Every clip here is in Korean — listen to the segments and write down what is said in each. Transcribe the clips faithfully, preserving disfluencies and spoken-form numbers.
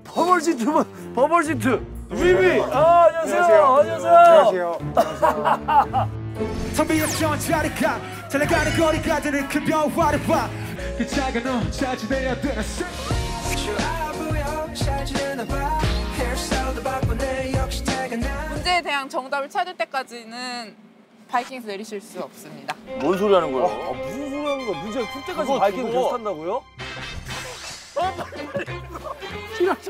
버벌진트면 버벌진트. 위위. 아, 안녕하세요. 안녕하세요. 안녕하세요. 선비였던 자리가 달려가는 거리가 되는 큰 변화를 봐. 그 작은 너 차지돼야 되는 문제에 대한 정답을 찾을 때까지는 바이킹에서 내리실 수 없습니다. 뭔 소리 하는 거야? 아, 무슨 소리 하는 거야? 문제 풀 때까지 바이킹 계속 탄다고요? 아, 빨리 빨리. 지나쳐.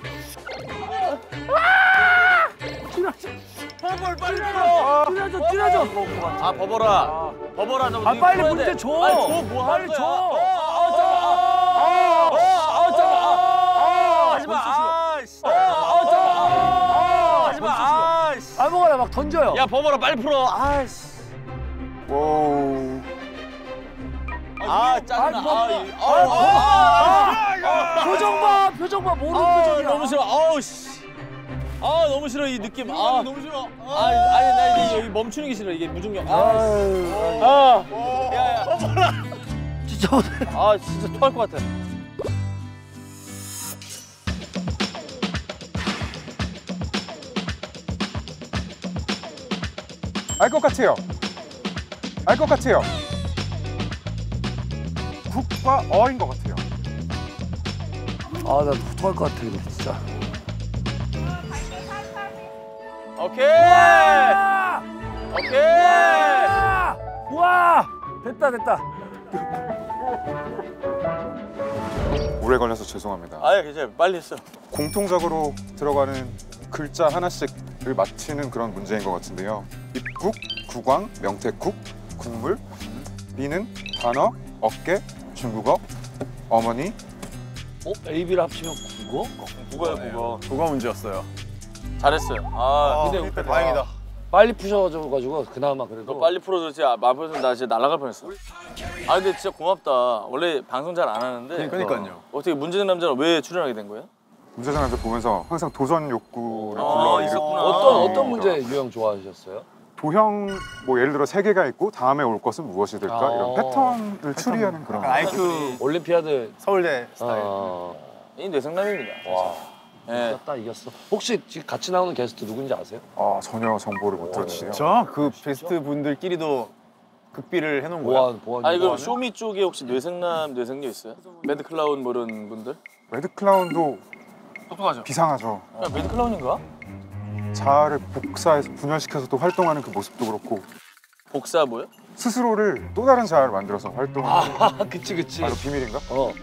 지나쳐. 버벌 빨리 풀어. 지나쳐, 지나쳐. 아, 버버라. 버버라, 너 아, 빨리 문제 줘. 빨리 줘, 뭐 빨리 하는 줘. 거야? 아, 잠깐만. 아, 잠깐만. 하지 마. 아이씨. 아, 잠깐만. 하지 마. 아이씨. 아무거나 막 던져요. 야, 버버라 빨리 풀어. 아이씨. 오. 아, 짜증나. 아, 이- 아, 아, 아, 표정 봐, 표정 봐, 모르는 아, 표정이야. 너무 싫어. 아우 씨. 아, 너무 싫어 이 느낌. 아, 너무 싫어. 아, 아니 나 이게 여기 멈추는 게 싫어. 이게 무중력. 아, 아, 야, 야. 진짜 못해. 아, 진짜 토할 것 같아. 알 것 같아요. 알 것 같아요. 국과 어인 것 같아요. 아, 나 토할 것 같아, 이거 진짜. 오케이. 오케이. 와! 와! 됐다, 됐다. 오래 걸려서 죄송합니다. 아예 괜찮아. 빨리 했어. 공통적으로 들어가는 글자 하나씩을 맞히는 그런 문제인 것 같은데요. 입국, 국왕, 명태국, 국물. B는 단어, 어깨, 중국어, 어머니. 어? A, B를 합치면 국어? 국어야 국어. 국어 문제였어요. 잘했어요. 아, 근데 그러니까 다행이다. 빨리 푸셔가지고 그나마 그래도. 너 빨리 풀어줬지. 아, 마음에서 나 진짜 날아갈 뻔했어. 아, 근데 진짜 고맙다. 원래 방송 잘 안 하는데. 그러니까요. 어떻게 문제된 남자는 왜 출연하게 된 거야? 문제자 남자 보면서 항상 도전 욕구를 아, 불러일으키는 있었구나. 어떤 아, 어떤 문제 유형 좋아하셨어요? 도형 뭐 예를 들어 세 개가 있고 다음에 올 것은 무엇이 될까 아. 이런 패턴을 추리하는 그런 약간 아이큐 올림피아드 서울대 스타일. 어, 이 뇌생남입니다. 와. 예. 이겼다 이겼어. 혹시 지금 같이 나오는 게스트 누군지 아세요? 아, 전혀 정보를 못 들었네요. 진짜? 그 베스트 분들끼리도 극비를 해놓은 거야? 보안 보안. 아니 그럼 쇼미 쪽에 혹시 뇌생남, 뇌생녀 있어요? 매드클라운 뭐 이런 분들? 레드클라운도 똑똑하죠? 비상하죠. 야, 매드클라운인가? 자아를 복사해서 분열시켜서 또 활동하는 그 모습도 그렇고 복사 뭐요? 스스로를 또 다른 자아를 만들어서 활동하는 아, 그치 그치. 바로 비밀인가? 어.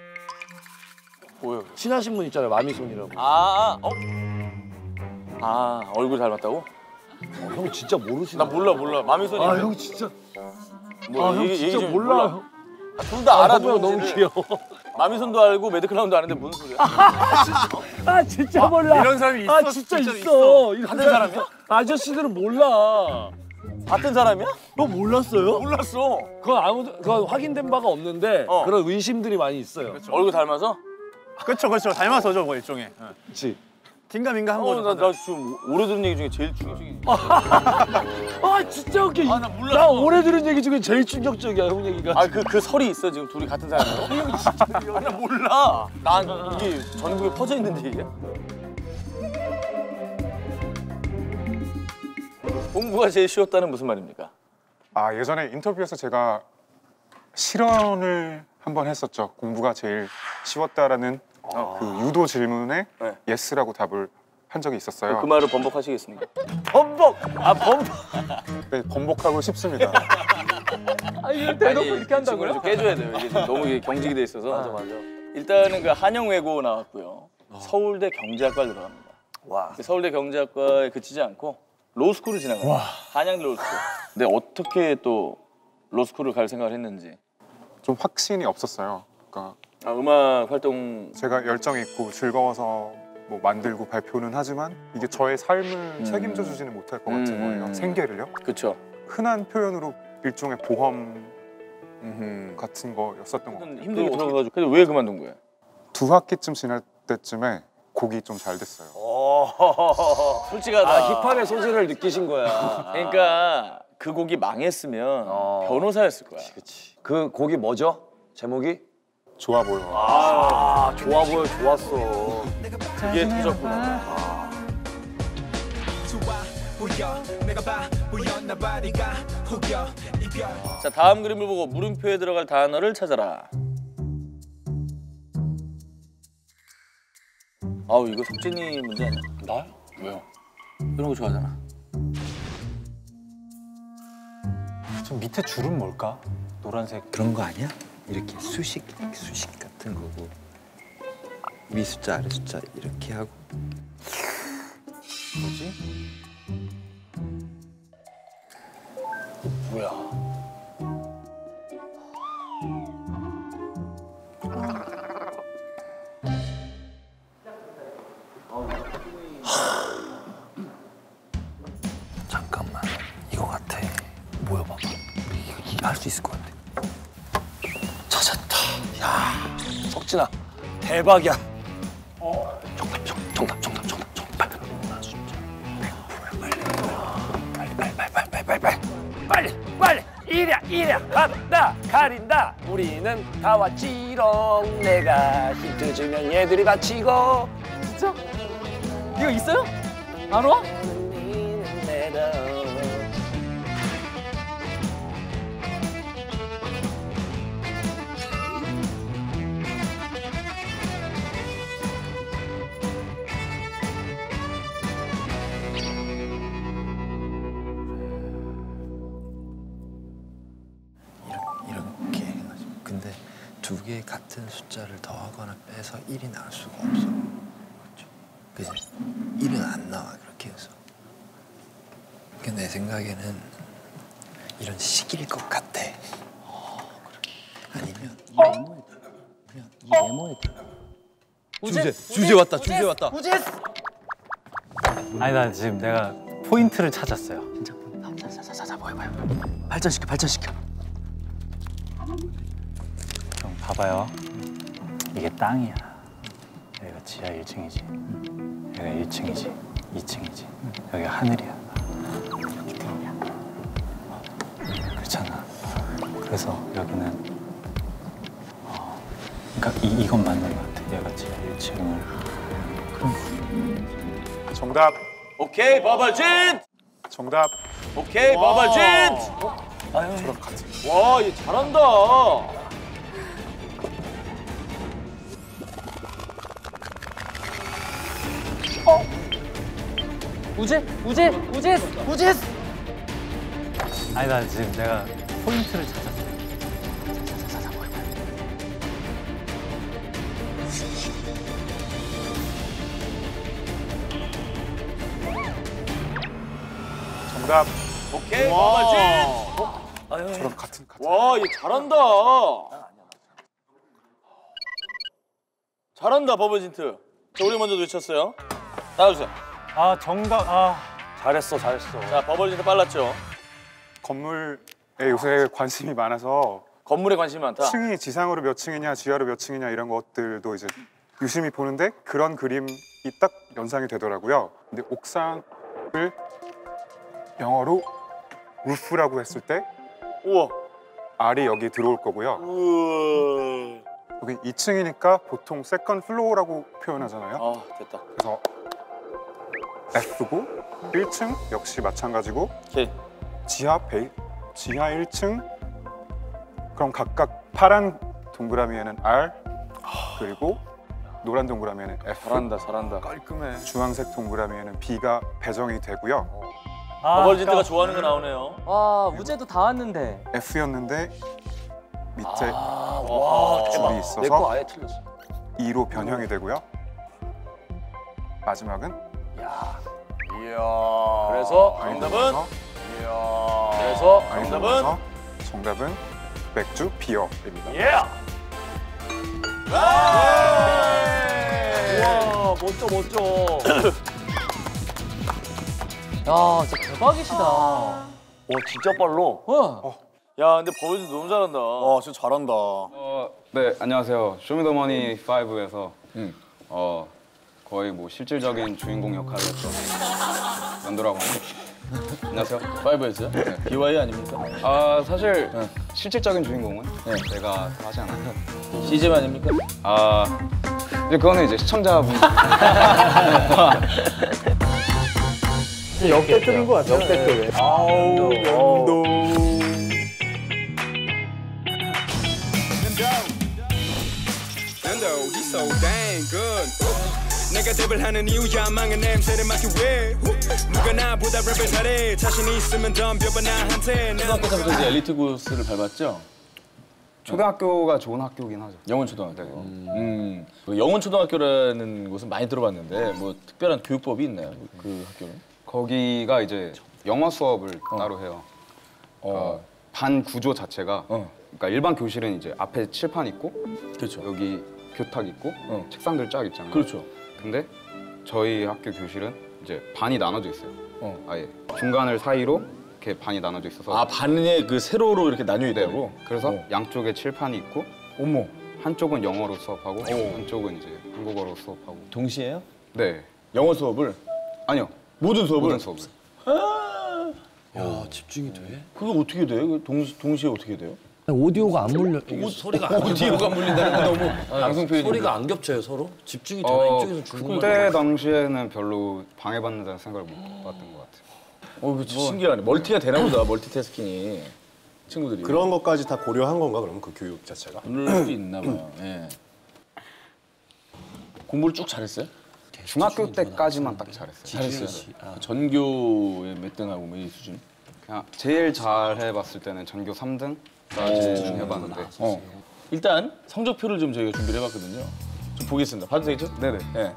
뭐요? 친하신 분 있잖아요. 마미손이라고. 아, 어? 아, 얼굴 닮았다고? 어, 형 진짜 모르시나? 나 몰라 몰라. 마미손이. 아, 형 진짜. 뭐, 아, 형 얘기- 진짜 얘기 좀 몰라. 둘 다 알아. 아, 형 너무 귀여워. 마미손도 알고 매드클라운도 아는데 무슨 소리야? 아, 진짜 몰라. 이런 사람이 있어. 아, 진짜 있어. 이런 같은 사람이야? 아저씨들은 몰라. 같은 사람이야? 너 몰랐어요? 몰랐어. 그건 아무도 그건 확인된 바가 없는데 어. 그런 의심들이 많이 있어요. 얼굴 닮아서? 그렇죠, 그렇죠. 닮아서죠, 뭐 일종의. 그렇지. 긴가민가 한 어, 거죠. 나, 나 지금 오래 들은 얘기 중에 제일 충격적인. 아, 진짜 웃겨. 아, 나 몰랐어. 나 오래 들은 얘기 중에 제일 충격적이야, 형 얘기가. 아, 그, 그 설이 있어, 지금 둘이 같은 사람이야? 아, 나 몰라. 난 이게 전국에 퍼져 있는 얘기야? 공부가 제일 쉬웠다는 무슨 말입니까? 아, 예전에 인터뷰에서 제가 실언을 한번 했었죠. 공부가 제일 쉬웠다라는 그 유도 질문에 네. 예스라고 답을 한 적이 있었어요. 그 말을 번복하시겠습니까? 번복! 아, 번복! 네, 번복하고 싶습니다. 아, 이걸 대놓고 이렇게 한다고요? 좀 깨줘야 돼요. 이게 좀 너무 이게 경직이 돼 있어서. 맞아, 맞아. 일단은 그 한영외고 나왔고요. 서울대 경제학과를 들어갑니다. 와. 서울대 경제학과에 그치지 않고 로스쿨을 진학합니다. 한양대 로스쿨. 근데 어떻게 또 로스쿨을 갈 생각을 했는지. 좀 확신이 없었어요. 그러니까 아, 음악 활동. 제가 열정이 있고 즐거워서 뭐 만들고 발표는 하지만 이게 저의 삶을 음. 책임져 주지는 못할 것 같은 음. 거예요. 생계를요. 그쵸. 흔한 표현으로 일종의 보험 음흠. 같은 거였었던 것 같아요. 힘들게 들어가가지고. 그래서 왜 그만둔 거예요? 두 학기쯤 지날 때쯤에 곡이 좀 잘 됐어요. 솔직하다. 아, 힙합의 소질을 느끼신 거야. 그러니까 그 곡이 망했으면 어. 변호사였을 거야. 그치. 그 곡이 뭐죠? 제목이? 좋아 보여. 아, 좋아 보여, 좋았어. 이게 터졌구나. 자, 다음 그림을 보고 물음표에 들어갈 단어를 찾아라. 아우, 이거 석진이 문제 아니야? 나요? 왜요? 이런 거 좋아하잖아. 저 밑에 줄은 뭘까? 노란색. 그런 거 아니야? 이렇게 수식, 수식 같은 거고 위 숫자 아래 숫자 이렇게 하고. 뭐지? 뭐야? 잠깐만, 이거 같아. 뭐야, 봐봐. 이거 할 수 있을 것 같아. 찾았다. 야, 석진아, 대박이야. 어, 정답, 정, 정답, 정답, 정답, 정답. 빨리, 숫자. 빨리, 빨리, 빨리, 빨리, 빨리, 빨리, 빨리. 빨리 빨리 이랴 이랴 간다 가린다 우리는 다 왔지롱 내가 힌트 주면 얘들이 맞히고. 진짜? 이거 있어요? 안 와? 이렇게 해가지고. 근데 두 개 같은 숫자를 더하거나 빼서 일이 나올 수가 없어. 그렇죠? 그지? 일은 안 나와, 그렇게 해서. 근데 내 생각에는 이런 식일 것 같아. 어, 그래. 아니면 이 네모에 들어. 그냥 이 네모에 들어. 주제, 주제 왔다, 주제 왔다. 아니 나 지금 내가 포인트를 찾았어요. 진짜 자자자자 뭐 해봐요. 발전시켜, 발전시켜. 형 봐봐요. 이게 땅이야. 여기가 지하 일 층이지. 여기가 일 층이지. 이 층이지. 여기가 하늘이야. 여기 땅이야. 어, 그렇잖아. 그래서 여기는 어, 그러니까 이, 이건 맞는 것 같아. 얘가 지하 일 층을. 그럼 정답. 오케이, 버벌진! 정답. 오케이, 버벌진! 저랑 같은. 와, 얘 잘한다. 우재 우재 우재 우재. 아니 나 지금 내가 포인트를 찾았어. 정답. 오케이, 버벌진! 저랑 같은 같은. 와, 얘 잘한다. 잘한다, 버벌진트. 자, 우리 먼저 외쳤어요. 나와주세요. 아 정답. 아 잘했어 잘했어. 자, 버벌진트 빨랐죠. 건물에 요새 관심이 많아서 건물에 관심이 많다. 층이 지상으로 몇 층이냐 지하로 몇 층이냐 이런 것들도 이제 유심히 보는데 그런 그림이 딱 연상이 되더라고요. 근데 옥상을 영어로 루프라고 했을 때 우와. R이 여기 들어올 거고요. 우와. 여기 이 층이니까 보통 세컨 플로어라고 표현하잖아요. 아, 됐다. 그래서 F고 일 층 역시 마찬가지고 오케이. 지하 베이 지하 일 층 그럼 각각 파란 동그라미에는 R 그리고 노란 동그라미에는 F 잘한다, 잘한다. 깔끔해. 주황색 동그라미에는 B가 배정이 되고요. 아, 버벌진트가 아까 좋아하는 거 나오네요. 와 우재도 다 왔는데. F였는데 밑에 아, 와, 줄이 내 거 있어서 아예 틀렸어. E로 변형이 되고요. 마지막은 이야. 이야. 그래서 I로 정답은? 넘어서 이야. 그래서 I로 정답은? 넘어서 정답은 맥주 비어입니다. 예! 와 멋져 멋져. 야 진짜 대박이시다. 와 진짜 빨로. 와. 야, 근데 버벌진트 너무 잘한다. 와, 진짜 잘한다. 어, 네, 안녕하세요. 쇼미더머니 파이브에서 어, 거의 뭐 실질적인 주인공 역할을 했던 연도라고 합니다. 안녕하세요. 파이브였어요? 네. 비와이 아닙니까? 아, 사실 실질적인 주인공은 내가 하지 않아요. 씨제이 아닙니까? 아, 이제 그거는 이제 시청자분. 역대급인 것 같아요. 역대급. 아우 면도. 내가 랩을 하는 이유야 망한 냄새를 맡기 위해 누가 나보다 랩을 잘해 자신이 있으면 덤벼봐 나한테 초등학교 때부터 이제 엘리트 코스를 밟았죠? 초등학교가 좋은 학교긴 하죠. 영원 초등학교. 음. 그 영원 초등학교라는 곳은 많이 들어봤는데 뭐 특별한 교육법이 있나요? 그 학교는? 거기가 이제 영어 수업을 따로 해요. 어. 그 반 구조 자체가 어. 그러니까 일반 교실은 이제 앞에 칠판 있고 그렇죠. 여기 교탁 있고 어. 책상들 쫙 있잖아요. 그렇죠. 근데 저희 학교 교실은 이제 반이 나눠져 있어요. 어. 아예 중간을 사이로 이렇게 반이 나눠져 있어서 아 반에 그 세로로 이렇게 나뉘어 있다고? 그래서 어. 양쪽에 칠판이 있고 어머. 한쪽은 영어로 수업하고 한쪽은 이제 한국어로 수업하고. 동시에요? 네. 영어 수업을? 아니요. 모든 수업을? 모든 수업을. 야 집중이 돼? 그게 어떻게 돼요? 그 동시, 동시에 어떻게 돼요? 오디오가 안 물려. 소리가 안 오디오가 물린다는 건 너무 방송 표현인데. 소리가 안 겹쳐요 서로? 집중이 되나 어, 이쪽에서 중국말. 그때 당시에는 별로 방해받는다는 생각을 못 받던 것 같아요. 어, 그 신기하네. 멀티가 되나 보다. 멀티태스킹이 친구들이. 그런 것까지 다 고려한 건가 그럼 그 교육 자체가? 그럴 수도 있나 봐요. 예. 공부를 쭉 잘했어요? 중학교 때까지만 딱 잘했어요. 잘했어요. 아, 전교에 몇 등하고 뭐 이 수준? 그냥 제일 잘 해봤을 때는 전교 삼 등까지 해봤는데. 어. 일단 성적표를 좀 저희가 준비를 해봤거든요. 좀 보겠습니다. 봐도 되겠죠? 네네. 네.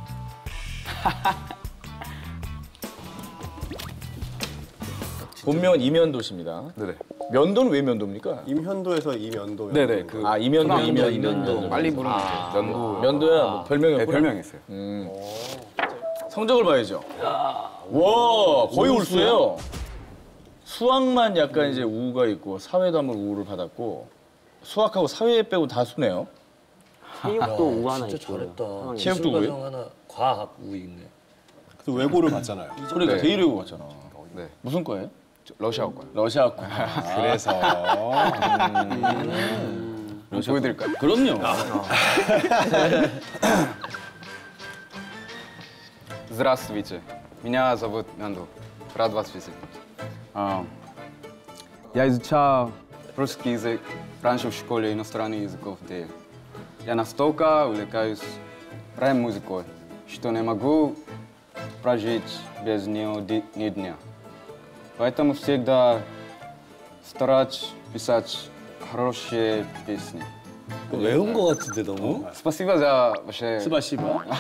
본명은 이면도씨입니다. 네네. 면도는 왜 면도입니까? 임현도에서 이면도. 네네. 그 아 이면도, 초등학교 이면, 이면도. 이면도. 빨리 부르면 이제 면도. 면도야 뭐 별명이었구나. 네, 별명이 있어요. 음. 성적을 봐야죠. 와 거의 울수예요. 수학만 약간 이제 우가 있고 사회도 한번 우를 받았고 수학하고 사회 빼고 다 수네요. 체육도 우 하나 진짜 있고. 잘했다. 체육도 기술 우예요? 과정 하나 과학 우 있네. 그 외고를 봤잖아요. 그러니까 네. 대이래고 갔잖아. 네. 무슨 과예요? 저 러시아어과요. 러시아과. 그래서 러시아 보여드릴까요? 그럼요. Здравствуйте. Меня зовут Мяндо. Рад вас видеть. А, Я изучал русский язык раньше в школе иностранных языков, где я настолько увлекаюсь рэп-музыкой, что не могу прожить без нее ди- ни дня. Поэтому всегда стараюсь писать хорошие песни. 외운 거 같은데 너무? Спасибо за ваше... 스바시바.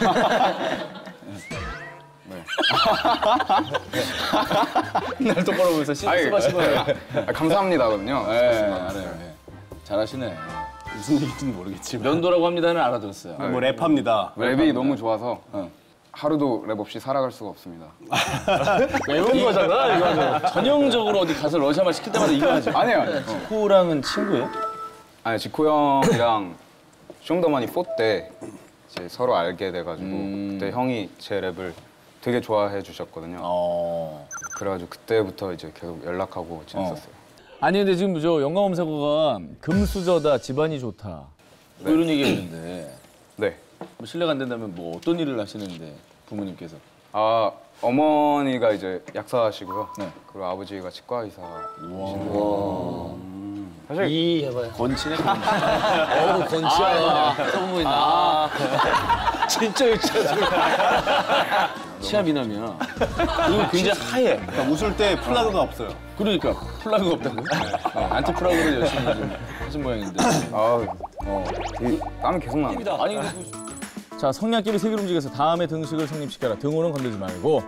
날 똑바로 보면서 시- 아이, 스바시바. 아, 감사합니다거든요. 네, 알아요. 네. 잘하시네. 무슨 얘기인지는 모르겠지만 면도라고 합니다는 알아들었어요. 뭐 랩합니다. 랩이 너무 좋아서 하루도 랩 없이 살아갈 수가 없습니다. 외운 거잖아, 이거는. 전형적으로 어디 가서 러시아말 시킬 때마다 이거 하지. 아니에요. 아니에요. 지코랑은 친구예요? 아니 지코 형이랑 쇼미더머니 사 때 이제 서로 알게 돼가지고 음. 그때 형이 제 랩을 되게 좋아해 주셨거든요. 어. 그래가지고 그때부터 이제 계속 연락하고 지냈었어요. 아니 근데 지금 저 영감검사고가 금수저다, 집안이 좋다. 뭐 이런 얘기했는데 네. 뭐 실례가 안 된다면 뭐 어떤 일을 하시는데 부모님께서? 아 어머니가 이제 약사시고요. 네. 그리고 아버지가 치과 의사이신데 사실 이 해봐요. 건치네. 어우 건치야. 소문이 나. 진짜 유치하다. 치아 미남이야. 그리고 굉장히 하얘. 그러니까 웃을 때 플라그가 없어요. 그러니까 플라그가 없다고요? 네, 안티 플라그를 열심히 좀 하신 모양인데. 아 어, 이 땀이 계속 나는데. 아니 근데 그- 자 성냥개비 세계를 움직여서 다음에 등식을 성립시켜라. 등호는 건들지 말고.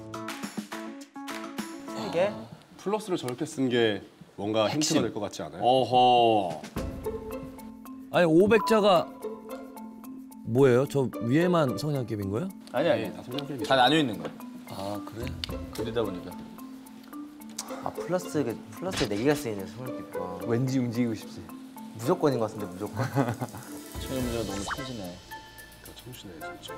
개? 플러스를 저렇게 쓴 게 뭔가 힌트가 될 것 같지 않아요? 어허. 아니 오백자가 뭐예요? 저 위에만 성냥개비인 거예요? 아니 아니 다 나뉘어 있는 거야. 아 그래? 그리다 보니까. 아 플러스 플러스 네 개가 쓰이네 스몰피가. 왠지 움직이고 싶지. 무조건인 것 같은데 무조건. 최현 문제가 너무 천지네. 청춘해 진짜.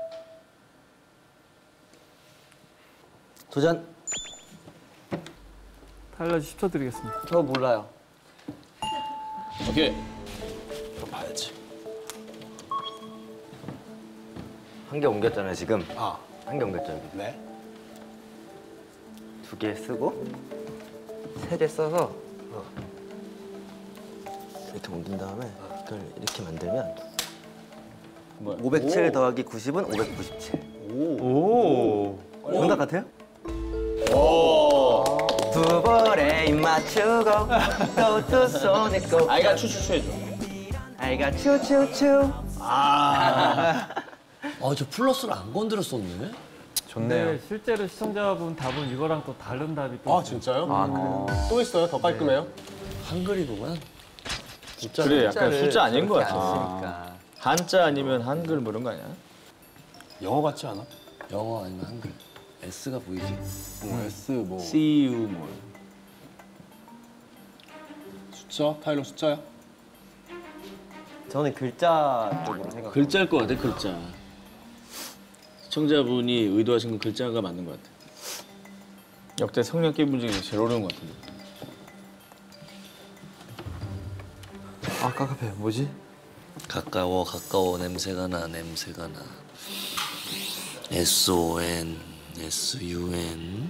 도전. 타일러 씨 십 초 드리겠습니다. 저 몰라요. 오케이. 또 봐야지. 한 개 옮겼잖아요 지금. 아, 한 개 옮겼죠 여기. 네. 두 개 쓰고 세 개 써서 어. 이렇게 옮긴 다음에 이걸 이렇게 만들면 뭐야? 오백칠 더하기 구십은 오백구십칠. 오. 정답 같아요? 오. 두 볼에 입 맞추고 또 두 손에 꼭. 아이가 추추추 해줘. 아이가 추추추. 아, 저 플러스를 안 건드렸었네. 근데 실제로 시청자분 답은 이거랑 또 다른 답이 또 아, 진짜요? 아 그래요? 또 있어요? 더 깔끔해요? 한글이구만. 그래, 약간 숫자 아닌 것 저렇게 같아. 안 쓰니까. 한자 아니면 한글 뭐 이런 거 아니야? 영어 같지 않아? 영어 아니면 한글. S가 보이지? 뭐 S 뭐 See you 뭐. 숫자? 타일러 숫자야? 저는 글자 쪽으로 생각. 글자일 것 같아, 글자. 시청자분이 의도하신 건 글자가 맞는 것 같아. 역대 성냥 게임 중에 제일 어려운 것 같은데. 아 깝깝해. 뭐지? 가까워 가까워 냄새가 나 냄새가 나. S O N S U N.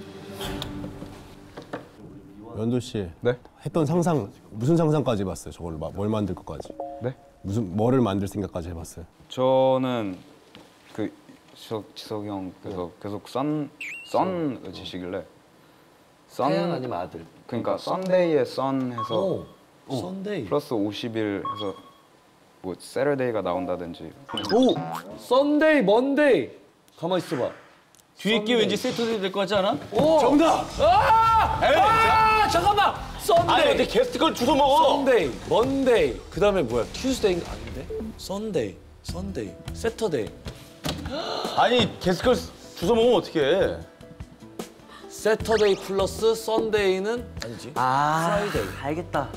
연도 씨. 네? 했던 상상 무슨 상상까지 해봤어요? 저걸 마- 뭘 만들 것까지? 네? 무슨 뭐를 만들 생각까지 해봤어요? 저는 그 지석, 지석이 형께서 계속 선, 선을 지시길래 선 태양 아니면 아들. 그러니까 썬데이에 선 해서 오, 썬데이. 플러스 오십 일 해서 뭐 세러데이가 나온다든지 오, 썬데이, 먼데이. 가만 있어봐. 뒤에 게 왠지 세터데이 될 것 같지 않아? 오, 정답. 아, 에이, 아, 잠깐만. 썬데이. 아니, 어떻게 게스트 걸 주워 먹어? 썬데이, 먼데이. 그다음에 뭐야? 튜스데이 아닌데? 썬데이, 썬데이, 세터데이. 아니, 게스트 걸 주워 먹으면 어떡해? 세터데이 플러스 썬데이는 아니지? 아 프라이데이. 알겠다.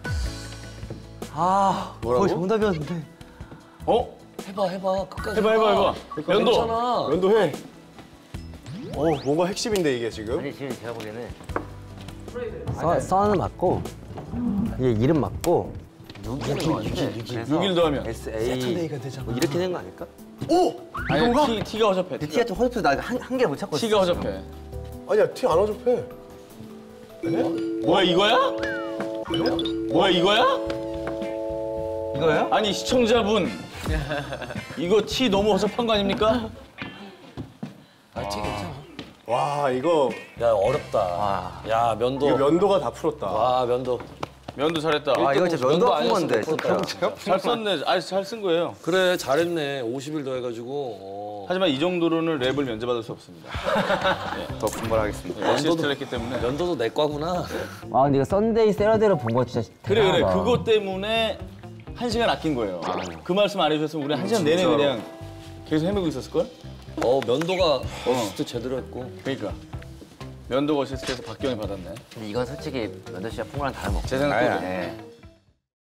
아 뭐라고? 거의 정답이었는데. 어? 해봐, 해봐. 끝까지 해봐, 해봐, 해봐. 연도. 괜찮아. 연도 해. 어, 뭔가 핵심인데 이게 지금. 아니 지금 제가 보기에는 써, 써는 맞고 이게 이름 맞고 육일은 맞는데 육 일 더하면 S A 세터데이가 되잖아. 뭐 이렇게 된 거 아닐까? 오! 아니, 이건가? 티, 티가 허접해. 근데 티가 좀 허접해서 나 한 한 개 못 찾고 티가 있어. 허접해. 아니야, 티 안 어접해. 뭐야, 이거야? 뭐야, 이거야? 이거요? 아니, 시청자분. 이거 티 너무 허접한 거 아닙니까? 아, 티 괜찮아. 와, 이거 야, 어렵다. 야, 면도. 이거 면도가 다 풀었다. 와, 면도. 면도 잘했다. 아 이거 진짜 면도 아픈 건데 진짜. 진짜. 잘 썼네. 아니, 잘 쓴 거예요. 그래, 잘했네. 오십 일 더해가지고. 어. 하지만 이 정도로는 랩을 면제받을 수 없습니다. 더 분발하겠습니다. 열심히 했기 때문에. 면도도 내 과구나. 아 근데 이거 썬데이 세러데이를 본 거 진짜 그래, 그래. 대단하다. 그것 때문에 한 시간 아낀 거예요. 그 말씀 안 해주셨으면 우리 한 시간 내내 그냥 계속 헤매고 있었을걸? 어, 면도가 어시스트 제대로 했고. 그러니까. 면도가 어시스트에서 박경이 받았네. 근데 이건 솔직히 면도 씨가 풍부랑 다름없고. 제 생각도 아, 그래. 예.